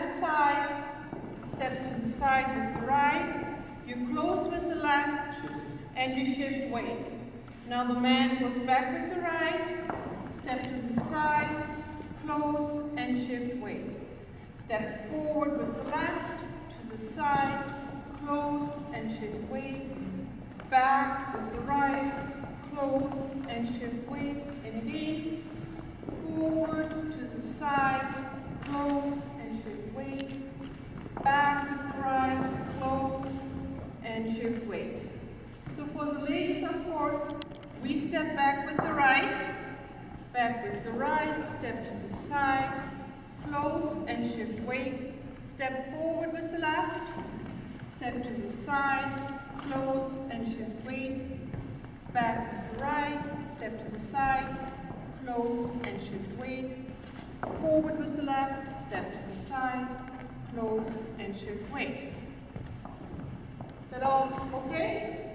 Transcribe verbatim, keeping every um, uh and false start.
left side, steps to the side with the right, you close with the left, and you shift weight. Now the man goes back with the right, step to the side, close, and shift weight. Step forward with the left, to the side, close, and shift weight. Back with the right, close, and shift weight. And again, forward to the side, close, and shift weight. Back with the right, close, and shift weight. So for the ladies, of course, we step back with the right, back with the right, step to the side, close, and shift weight. Step forward with the left, step to the side, close, and shift weight. Back with the right, step to the side, close, and shift weight. Forward with the left, step to the side, close, and shift weight. Is that all okay?